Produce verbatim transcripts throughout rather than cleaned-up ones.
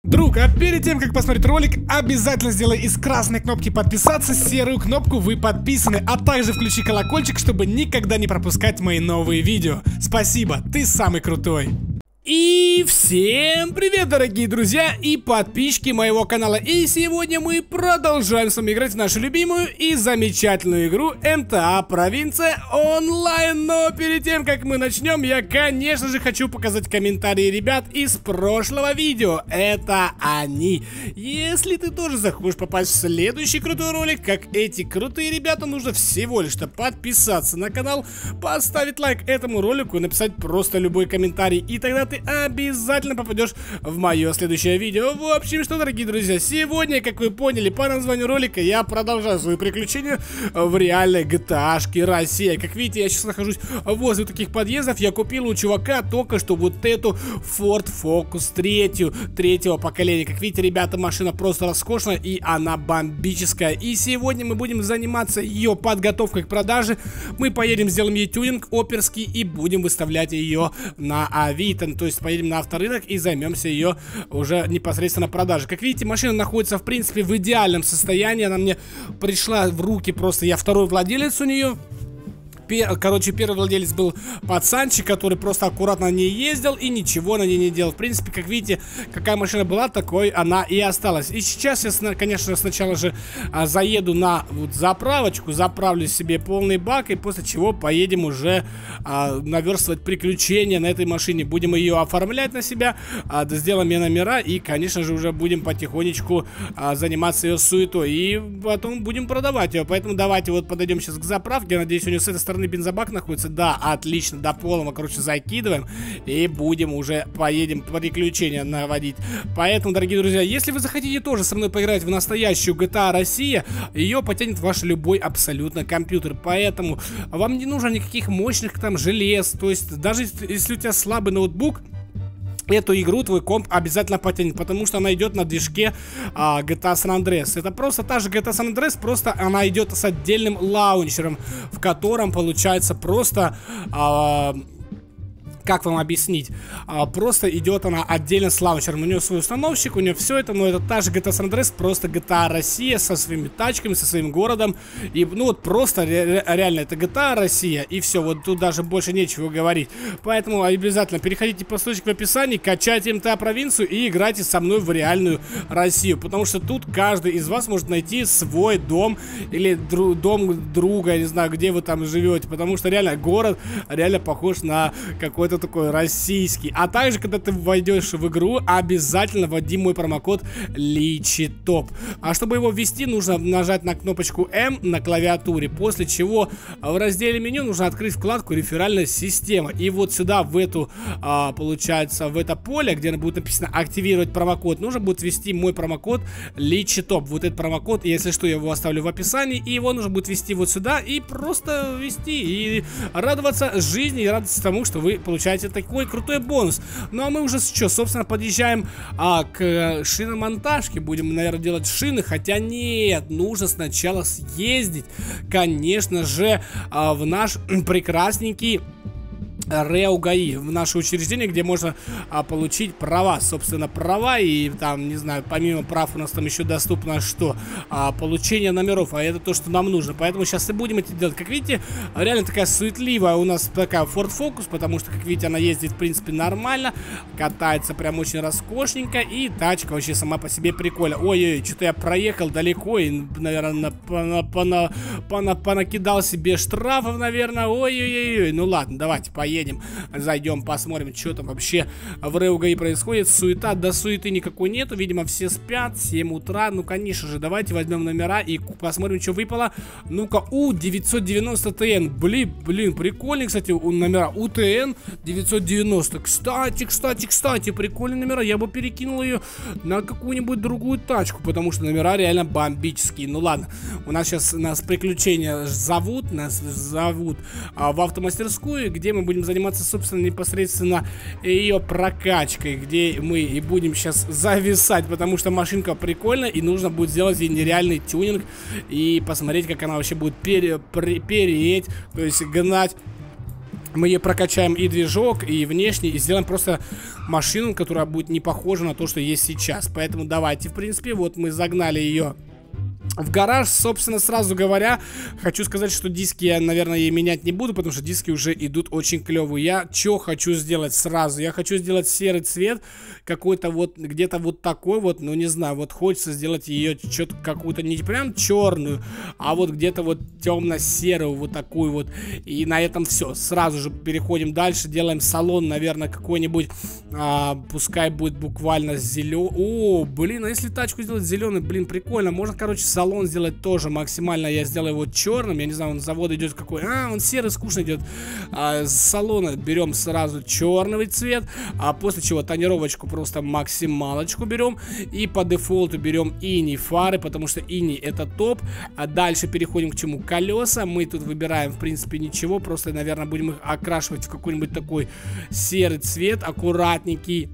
Друг, а перед тем, как посмотреть ролик, обязательно сделай из красной кнопки подписаться серую кнопку «Вы подписаны», а также включи колокольчик, чтобы никогда не пропускать мои новые видео. Спасибо, ты самый крутой. И всем привет, дорогие друзья и подписчики моего канала. И сегодня мы продолжаем с вами играть в нашу любимую и замечательную игру эм тэ а Провинция Онлайн. Но перед тем, как мы начнем, я, конечно же, хочу показать комментарии ребят из прошлого видео. Это они. Если ты тоже захочешь попасть в следующий крутой ролик, как эти крутые ребята, нужно всего лишь подписаться на канал, поставить лайк этому ролику и написать просто любой комментарий. И тогда ты обязательно попадешь в мое следующее видео. В общем, что, дорогие друзья, сегодня, как вы поняли по названию ролика, я продолжаю свои приключения в реальной джи ти эй-шке Россия. Как видите, я сейчас нахожусь возле таких подъездов. Я купил у чувака только что вот эту Ford Focus третью, третьего поколения. Как видите, ребята, машина просто роскошная и она бомбическая. И сегодня мы будем заниматься ее подготовкой к продаже. Мы поедем, сделаем ей тюнинг оперский и будем выставлять ее на Авито. То есть поедем на авторынок и займемся ее уже непосредственно продажей. Как видите, машина находится в принципе в идеальном состоянии. Она мне пришла в руки, просто я второй владелец у нее. Короче, первый владелец был пацанчик, который просто аккуратно на ней ездил и ничего на ней не делал. В принципе, как видите, какая машина была, такой она и осталась. И сейчас я, конечно, сначала же а, заеду на вот, заправочку, заправлю себе полный бак, и после чего поедем уже а, наверстывать приключения на этой машине. Будем ее оформлять на себя, а, сделаем ей номера и, конечно же, уже будем потихонечку а, заниматься ее суетой. И потом будем продавать ее. Поэтому давайте вот подойдем сейчас к заправке. Я надеюсь, у нее с этой стороны бензобак находится. Да, отлично, до полного, короче, закидываем и будем уже, поедем приключения наводить. Поэтому, дорогие друзья, если вы захотите тоже со мной поиграть в настоящую джи ти эй Россия, ее потянет ваш любой абсолютно компьютер. Поэтому вам не нужно никаких мощных там желез. То есть, даже если у тебя слабый ноутбук, эту игру твой комп обязательно потянет, потому что она идет на движке а, джи ти эй San Andreas. Это просто та же джи ти эй San Andreas, просто она идет с отдельным лаунчером, в котором получается просто... А, как вам объяснить? А, просто идет она отдельно с лаунчером. У нее свой установщик, у нее все это, но это та же джи ти эй San Andreas, просто джи ти эй Россия со своими тачками, со своим городом. И, ну вот просто ре реально это джи ти эй Россия, и все, вот тут даже больше нечего говорить. Поэтому обязательно переходите по ссылочке в описании, качайте эм тэ а Провинцию и играйте со мной в реальную Россию. Потому что тут каждый из вас может найти свой дом или дру дом друга, я не знаю, где вы там живете. Потому что реально город реально похож на какой-то такой российский. А также, когда ты войдешь в игру, обязательно вводи мой промокод Личитоп. А чтобы его ввести, нужно нажать на кнопочку М на клавиатуре, после чего в разделе меню нужно открыть вкладку реферальная система. И вот сюда, в эту, а, получается, в это поле, где будет написано активировать промокод, нужно будет ввести мой промокод Личитоп. Вот этот промокод, если что, я его оставлю в описании, и его нужно будет ввести вот сюда и просто ввести и радоваться жизни и радоваться тому, что вы получаете такой крутой бонус. Ну а мы уже что, собственно, подъезжаем а, к шиномонтажке. Будем, наверное, делать шины. Хотя нет, нужно сначала съездить, конечно же, а, в наш прекрасненький РЭО ГАИ, в наше учреждение, где можно а, получить права, собственно, права, и там, не знаю, помимо прав у нас там еще доступно что? А, получение номеров, а это то, что нам нужно. Поэтому сейчас и будем это делать. Как видите, реально такая суетливая у нас такая Ford Focus, потому что, как видите, она ездит, в принципе, нормально, катается прям очень роскошненько, и тачка вообще сама по себе прикольная. Ой-ой, что-то я проехал далеко и, наверное, понакидал себе штрафов, наверное. Ой-ой-ой, ну ладно, давайте поедем. Едем, зайдем, посмотрим, что там вообще в РЭО ГАИ происходит. Суета, до суеты никакой нету. Видимо, все спят, семь утра. Ну, конечно же, давайте возьмем номера и посмотрим, что выпало. Ну-ка, У девятьсот девяносто Т Н. Блин, блин, прикольный, кстати, номера. У Т Н девятьсот девяносто. Кстати, кстати, кстати, прикольные номера. Я бы перекинул ее на какую-нибудь другую тачку, потому что номера реально бомбические. Ну, ладно, у нас сейчас нас приключения зовут, нас зовут а, в автомастерскую, где мы будем заниматься, собственно, непосредственно ее прокачкой, где мы и будем сейчас зависать, потому что машинка прикольная, и нужно будет сделать ей нереальный тюнинг и посмотреть, как она вообще будет пере, пере, переть, то есть гнать Мы ее прокачаем и движок, и внешне, и сделаем просто машину, которая будет не похожа на то, что есть сейчас. Поэтому давайте, в принципе, вот мы загнали ее в гараж. Собственно, сразу говоря, хочу сказать, что диски я, наверное, ей менять не буду, потому что диски уже идут очень клевые. Я что хочу сделать сразу? Я хочу сделать серый цвет, какой-то вот, где-то вот такой вот, ну не знаю, вот хочется сделать ее что-то какую-то не прям черную, а вот где-то вот темно-серую, вот такую вот. И на этом все. Сразу же переходим дальше, делаем салон, наверное, какой-нибудь, а, пускай будет буквально зеленый. О, блин, а если тачку сделать зеленый, блин, прикольно. Можно, короче, салон сделать тоже максимально. Я сделаю его черным. Я не знаю, он с завода идет какой. А, он серый, скучно идет. А, с салона берем сразу черный цвет. А после чего тонировочку просто максималочку берем. И по дефолту берем иней фары, потому что иней это топ. А дальше переходим к чему? Колеса. Мы тут выбираем, в принципе, ничего. Просто, наверное, будем их окрашивать в какой-нибудь такой серый цвет, аккуратненький.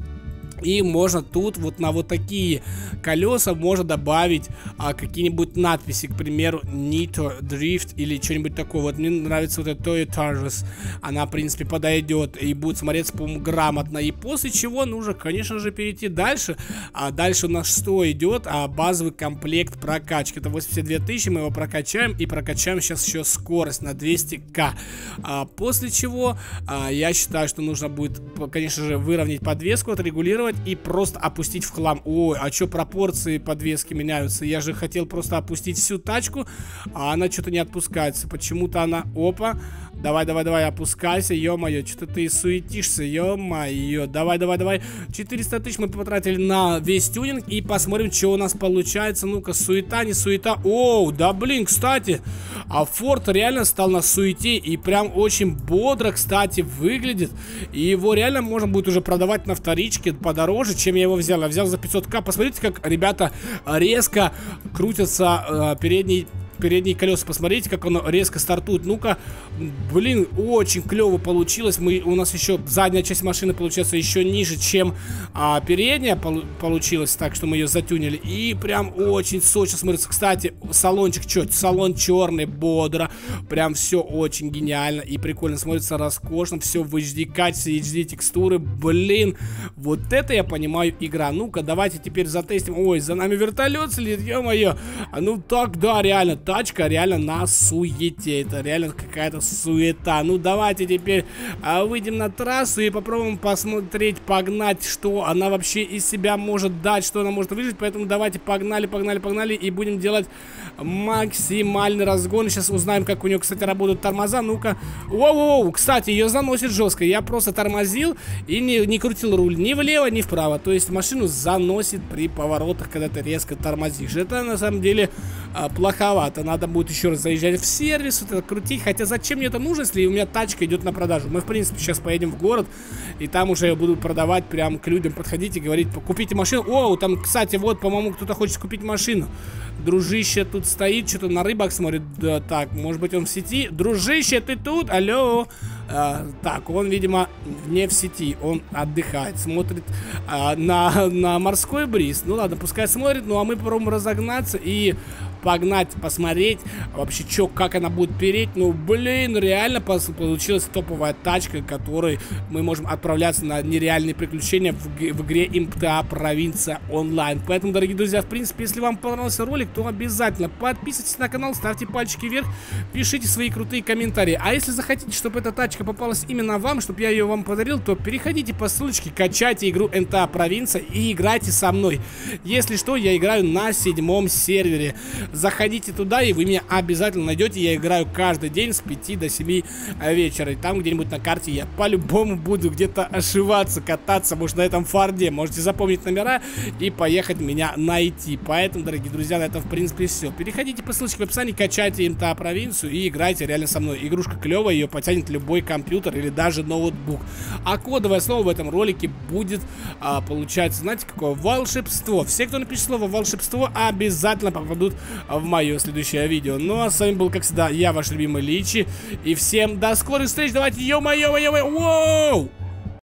И можно тут вот на вот такие колеса можно добавить а, какие-нибудь надписи, к примеру, Nitro Drift или что-нибудь такое. Вот мне нравится вот эта Toyota. Она, в принципе, подойдет и будет смотреться, по-моему, грамотно. И после чего нужно, конечно же, перейти дальше. А дальше у нас что идет? А, базовый комплект прокачки. Это восемьдесят две тысячи, мы его прокачаем. И прокачаем сейчас еще скорость на двести ка. А, после чего а, я считаю, что нужно будет, конечно же, выровнять подвеску, отрегулировать и просто опустить в хлам. Ой, а что пропорции подвески меняются? Я же хотел просто опустить всю тачку, а она что-то не отпускается. Почему-то она... Опа. Давай, давай, давай, опускайся. Ё-моё, что-то ты суетишься. Ё-моё. Давай, давай, давай. четыреста тысяч мы потратили на весь тюнинг. И посмотрим, что у нас получается. Ну-ка, суета, не суета. Оу, да блин, кстати. А Форд реально стал на суете. И прям очень бодро, кстати, выглядит. И его реально можно будет уже продавать на вторичке подороже, чем я его взял. Я взял за пятьсот ка. Посмотрите, как ребята резко крутятся э, передний... передние колеса, посмотрите, как оно резко стартует. Ну-ка, блин, очень клево получилось. Мы, у нас еще задняя часть машины получается еще ниже, чем а, передняя пол, получилась, так что мы ее затюнили. И прям очень сочно смотрится. Кстати, салончик, что? Салон черный, бодро. Прям все очень гениально и прикольно смотрится, роскошно. Все в эйч ди качестве, эйч ди текстуры. Блин, вот это я понимаю игра. Ну-ка, давайте теперь затестим. Ой, за нами вертолет следит, ё-моё. А ну так, да, реально. Тачка реально на суете. Это реально какая-то суета. Ну давайте теперь а, выйдем на трассу и попробуем посмотреть, погнать, что она вообще из себя может дать, что она может выжить. Поэтому давайте погнали, погнали, погнали. И будем делать максимальный разгон. Сейчас узнаем, как у нее, кстати, работают тормоза. Ну-ка. Воу-воу, кстати, ее заносит жестко. Я просто тормозил и не, не крутил руль ни влево, ни вправо. То есть машину заносит при поворотах, когда ты резко тормозишь. Это на самом деле а, плоховато. Надо будет еще раз заезжать в сервис, вот это крутить. Хотя зачем мне это нужно, если у меня тачка идет на продажу? Мы, в принципе, сейчас поедем в город, и там уже будут продавать, прям к людям подходить и говорить: купите машину. О, там, кстати, вот, по-моему, кто-то хочет купить машину. Дружище тут стоит, что-то на рыбок смотрит. Да, так, может быть, он в сети. Дружище, ты тут? Алло. А, так, он, видимо, не в сети. Он отдыхает, смотрит а, на, на морской бриз. Ну ладно, пускай смотрит. Ну а мы попробуем разогнаться и погнать, посмотреть вообще, что, как она будет переть. Ну, блин, реально получилась топовая тачка, которой мы можем отправляться на нереальные приключения в, в игре эм тэ а Провинция Онлайн. Поэтому, дорогие друзья, в принципе, если вам понравился ролик, то обязательно подписывайтесь на канал, ставьте пальчики вверх, пишите свои крутые комментарии. А если захотите, чтобы эта тачка попалась именно вам, чтобы я ее вам подарил, то переходите по ссылочке, качайте игру эм тэ а Провинция и играйте со мной. Если что, я играю на седьмом сервере. Заходите туда, и вы меня обязательно найдете. Я играю каждый день с пяти до семи вечера. И там где-нибудь на карте я по-любому буду где-то ошиваться, кататься, может, на этом Форде. Можете запомнить номера и поехать меня найти. Поэтому, дорогие друзья, на этом, в принципе, все. Переходите по ссылочке в описании, качайте эм тэ а Провинцию и играйте реально со мной. Игрушка клевая, ее потянет любой компьютер или даже ноутбук. А кодовое слово в этом ролике будет, а, получается, знаете, какое? Волшебство. Все, кто напишет слово волшебство, обязательно попадут в мое следующее видео. Ну а с вами был, как всегда, я, ваш любимый Личи. И всем до скорых встреч. Давайте, ё-моё, ё-моё, воу!